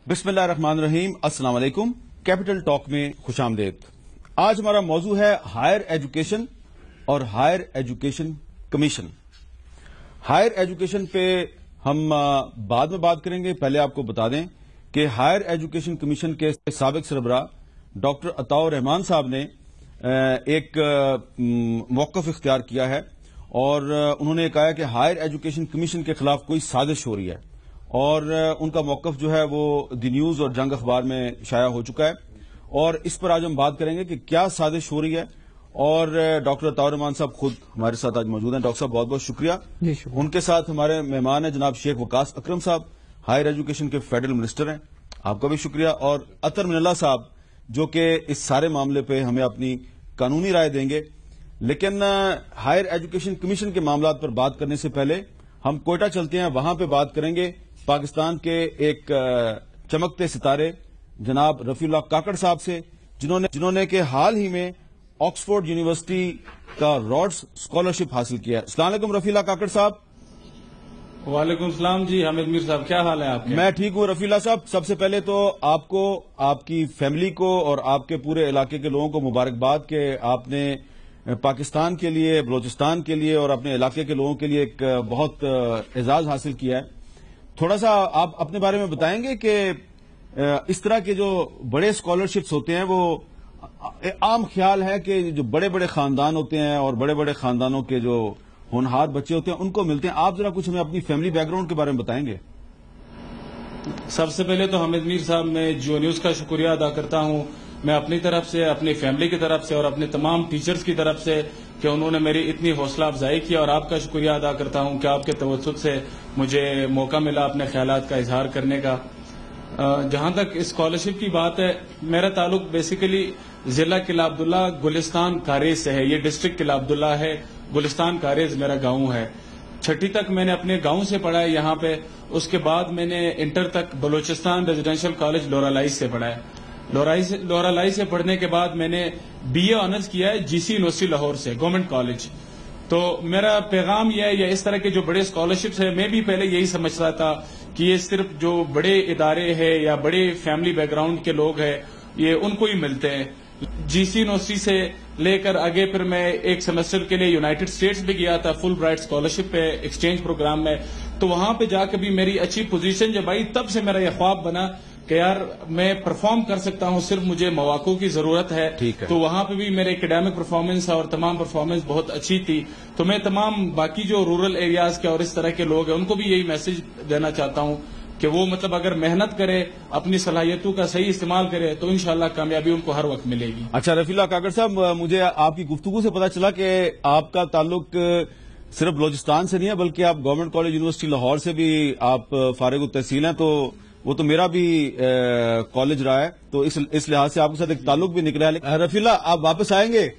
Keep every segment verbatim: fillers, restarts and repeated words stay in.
بسم اللہ الرحمن الرحیم، السلام علیکم۔ کیپٹل ٹاک میں خوش آمدید۔ آج ہمارا موضوع ہے ہائر ایجوکیشن اور higher education commission. Higher education پہ ہم بعد میں بات کریں گے۔ پہلے آپ کو بتا دیں کہ ہائر ایجوکیشن کمیشن کے سابق سربراہ ڈاکٹر عطاء الرحمان صاحب نے ایک موقف اختیار کیا ہے اور انہوں نے کہا کہ ہائر ایجوکیشن کمیشن کے خلاف کوئی سازش ہو رہی ہے، اور ان کا موقف جو ہے وہ دی نیوز اور جنگ اخبار میں شائع ہو چکا ہے، اور اس پر آج ہم بات کریں گے کہ کیا سازش ہو رہی ہے۔ اور ڈاکٹر عطاء الرحمان صاحب خود ہمارے ساتھ آج موجود ہیں۔ ڈاکٹر صاحب بہت بہت شکریہ۔ جی شکریہ۔ ان کے ساتھ ہمارے مہمان ہیں جناب شیخ وقاص اکرم صاحب، ہائر ایجوکیشن کے فیڈرل منسٹر ہیں، آپ کا بھی شکریہ۔ اور اطہر من اللہ صاحب جو کہ اس سارے معاملے پہ ہمیں اپنی قانونی رائے دیں گے۔ لیکن ہائر ایجوکیشن کمیشن کے معاملات پر بات کرنے سے پہلے ہم کوئٹہ چلتے ہیں، وہاں پہ بات کریں گے پاکستان کے ایک چمکتے ستارے جناب رفیع اللہ کاکڑ صاحب سے، جنہوں نے جنہوں نے کہ حال ہی میں آکسفورڈ یونیورسٹی کا راڈس اسکالرشپ حاصل کیا ہے۔ السلام علیکم رفیع اللہ کاکڑ صاحب۔ وعلیکم السلام جی حامد میر صاحب، کیا حال ہے آپ کے؟ میں ٹھیک ہوں رفیع اللہ صاحب۔ سب سے پہلے تو آپ کو، آپ کی فیملی کو اور آپ کے پورے علاقے کے لوگوں کو مبارکباد کہ آپ نے پاکستان کے لیے، بلوچستان کے لیے اور اپنے علاقے کے لوگوں کے لیے ایک بہت اعزاز حاصل کیا ہے۔ تھوڑا سا آپ اپنے بارے میں بتائیں گے کہ اس طرح کے جو بڑے اسکالرشپس ہوتے ہیں، وہ عام خیال ہے کہ جو بڑے بڑے خاندان ہوتے ہیں اور بڑے بڑے خاندانوں کے جو ہونہار بچے ہوتے ہیں ان کو ملتے ہیں۔ آپ ذرا کچھ ہمیں اپنی فیملی بیک گراؤنڈ کے بارے میں بتائیں گے۔ سب سے پہلے تو حامد میر صاحب میں جیو نیوز کا شکریہ ادا کرتا ہوں، میں اپنی طرف سے، اپنی فیملی کی طرف سے اور اپنے تمام ٹیچرز کی طرف سے کہ انہوں نے میری اتنی حوصلہ افزائی کی، اور آپ کا شکریہ ادا کرتا ہوں کہ آپ کے توسط سے مجھے موقع ملا اپنے خیالات کا اظہار کرنے کا۔ جہاں تک اسکالرشپ کی بات ہے، میرا تعلق بیسیکلی ضلع قلعہ عبداللہ گلستان کاریز سے ہے۔ یہ ڈسٹرکٹ قلعہ عبداللہ ہے، گلستان کاریز میرا گاؤں ہے۔ چھٹی تک میں نے اپنے گاؤں سے پڑھا ہے یہاں پہ، اس کے بعد میں نے انٹر تک بلوچستان ریزیڈینشل کالج لورا لائی سے پڑھا ہے۔ لورا لائی سے پڑھنے کے بعد میں نے بی اے آنرز کیا ہے جی سی یونیورسٹی لاہور سے، گورنمنٹ کالج۔ تو میرا پیغام یہ ہے، یا اس طرح کے جو بڑے اسکالرشپس ہیں، میں بھی پہلے یہی سمجھتا تھا کہ یہ صرف جو بڑے ادارے ہیں یا بڑے فیملی بیک گراؤنڈ کے لوگ ہیں یہ ان کو ہی ملتے ہیں۔ جی سی یونیورسٹی سے لے کر آگے پھر میں ایک سیمسٹر کے لیے یونائٹڈ اسٹیٹس بھی گیا تھا فل برائٹ اسکالرشپ پہ، ایکسچینج پروگرام میں۔ تو وہاں پہ جا کے بھی میری اچھی پوزیشن جب آئی، تب سے میرا یہ خواب بنا کہ یار میں پرفارم کر سکتا ہوں، صرف مجھے مواقع کی ضرورت ہے۔ تو وہاں پہ بھی میرے اکیڈیمک پرفارمنس اور تمام پرفارمنس بہت اچھی تھی۔ تو میں تمام باقی جو رورل ایریاز کے اور اس طرح کے لوگ ہیں ان کو بھی یہی میسج دینا چاہتا ہوں کہ وہ مطلب اگر محنت کرے، اپنی صلاحیتوں کا صحیح استعمال کرے تو انشاءاللہ کامیابی ان کو ہر وقت ملے گی۔ اچھا رفیع اللہ کاکڑ صاحب، مجھے آپ کی گفتگو سے پتا چلا کہ آپ کا تعلق صرف بلوچستان سے نہیں ہے بلکہ آپ گورنمنٹ کالج یونیورسٹی لاہور سے بھی آپ فارغ التحصیل ہیں۔ تو وہ تو میرا بھی کالج رہا ہے، تو اس لحاظ سے آپ کے ساتھ ایک تعلق بھی نکلا ہے۔ رفیع اللہ، آپ واپس آئیں گے؟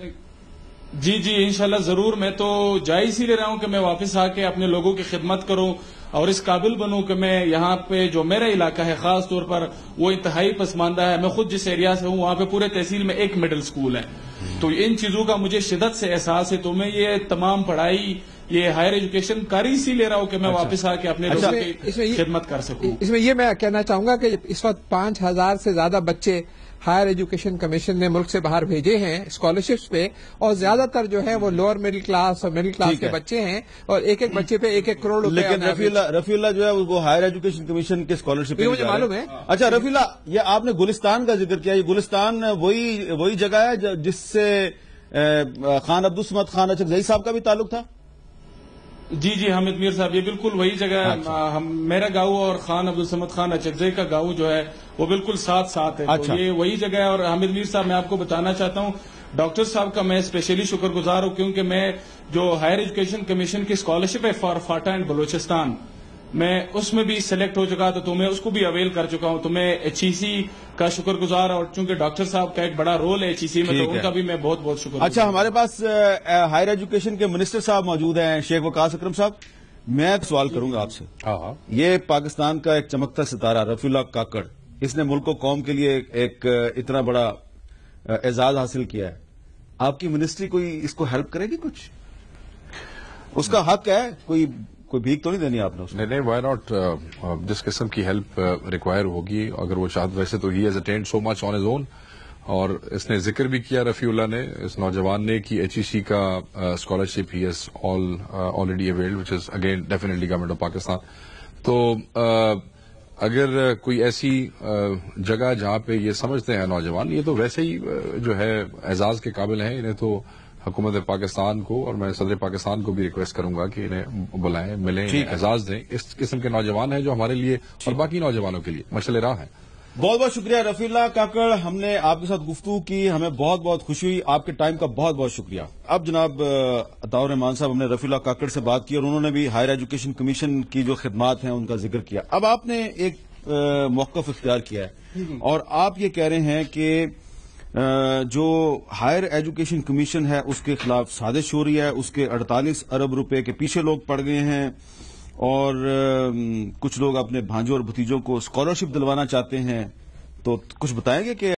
جی جی انشاءاللہ ضرور۔ میں تو جا اسی لے رہا ہوں کہ میں واپس آ کے اپنے لوگوں کی خدمت کروں اور اس قابل بنوں کہ میں یہاں پہ جو میرا علاقہ ہے خاص طور پر وہ انتہائی پسماندہ ہے۔ میں خود جس ایریا سے ہوں وہاں پہ پورے تحصیل میں ایک مڈل سکول ہے، تو ان چیزوں کا مجھے شدت سے احساس ہے۔ تو میں یہ تمام پڑھائی، یہ ہائر ایجوکیشن کاری اسی لے رہا ہوں کہ میں واپس آ کے اپنے لوگوں کی خدمت کر سکوں۔ اس میں یہ میں کہنا چاہوں گا کہ اس وقت پانچ ہزار سے زیادہ بچے ہائر ایجوکیشن کمیشن نے ملک سے باہر بھیجے ہیں اسکالرشپس پہ، اور زیادہ تر جو ہے وہ لوور مڈل کلاس اور مڈل کلاس کے بچے ہیں، اور ایک ایک بچے پہ ایک ایک کروڑ روپے۔ لیکن رفیع اللہ رفیع اللہ جو ہے وہ ہائر ایجوکیشن کمیشن کے اسکالرشپ مجھے معلوم ہے۔ اچھا رفیع اللہ، یہ آپ نے گلستان کا ذکر کیا، یہ گلستان وہی وہی جگہ ہے جس سے خان عبدالصمد خان اچکزئی صاحب کا بھی تعلق تھا؟ جی جی حامد میر صاحب، یہ بالکل وہی جگہ ہے۔ میرا گاؤں اور خان عبدالصمد خان اچکزئی کا گاؤں جو ہے وہ بالکل ساتھ ساتھ ہے، تو یہ وہی جگہ ہے۔ اور حامد میر صاحب، میں آپ کو بتانا چاہتا ہوں ڈاکٹر صاحب کا میں اسپیشلی شکر گزار ہوں، کیونکہ میں جو ہائر ایجوکیشن کمیشن کی اسکالرشپ ہے فار فاٹا اینڈ بلوچستان، میں اس میں بھی سلیکٹ ہو چکا تھا، تو میں اس کو بھی اویل کر چکا ہوں۔ تو میں ایچ ای سی کا شکر گزار، اور چونکہ ڈاکٹر صاحب کا ایک بڑا رول ہے ایچ ای سی میں، تو ان کا بھی میں بہت بہت شکر گزار۔ اچھا، ہمارے پاس ہائر ایجوکیشن کے منسٹر صاحب موجود ہیں، شیخ وقاص اکرم صاحب۔ میں ایک سوال کروں گا آپ سے۔ یہ پاکستان کا ایک چمکتا ستارہ رفیع اللہ کاکڑ، اس نے ملک و قوم کے لیے ایک اتنا بڑا اعزاز حاصل کیا ہے، آپ کی منسٹری کوئی اس کو ہیلپ کرے گی؟ کچھ اس کا حق ہے، کوئی کوئی بھیک تو نہیں دینی آپ نے اس میں؟ نہیں نہیں وائی ناٹ، جس قسم کی ہیلپ ریکوائر ہوگی اگر وہ چاہتا، ویسے تو he has attend so much on his own, اور اس نے ذکر بھی کیا رفیع اللہ نے، اس نوجوان نے، کہ ایچ ای سی کا scholarship he has already availed which is again definitely government of Pakistan. تو اگر کوئی ایسی جگہ جہاں پہ یہ سمجھتے ہیں نوجوان یہ تو ویسے ہی جو ہے اعزاز کے قابل ہیں، انہیں تو حکومت پاکستان کو اور میں صدر پاکستان کو بھی ریکویسٹ کروں گا کہ انہیں بلائیں، ملیں، اعزاز دیں. اس قسم کے نوجوان ہیں جو ہمارے لیے اور باقی نوجوانوں کے لیے مشعل راہ ہیں. بہت بہت شکریہ رفیع اللہ کاکڑ، ہم نے آپ کے ساتھ گفتگو کی، ہمیں بہت بہت خوشی ہوئی، آپ کے ٹائم کا بہت بہت شکریہ. اب جناب عطاء الرحمان صاحب، ہم نے رفیع اللہ کاکڑ سے بات کی اور انہوں نے بھی ہائر ایجوکیشن کمیشن کی جو خدمات ہیں ان کا ذکر کیا. اب آپ نے ایک موقف اختیار کیا ہے اور آپ یہ کہہ رہے ہیں کہ جو ہائر ایجوکیشن کمیشن ہے اس کے خلاف سازش ہو رہی ہے، اس کے اڑتالیس ارب روپے کے پیچھے لوگ پڑ گئے ہیں اور کچھ لوگ اپنے بھانجوں اور بھتیجوں کو اسکالرشپ دلوانا چاہتے ہیں. تو کچھ بتائیں گے کہ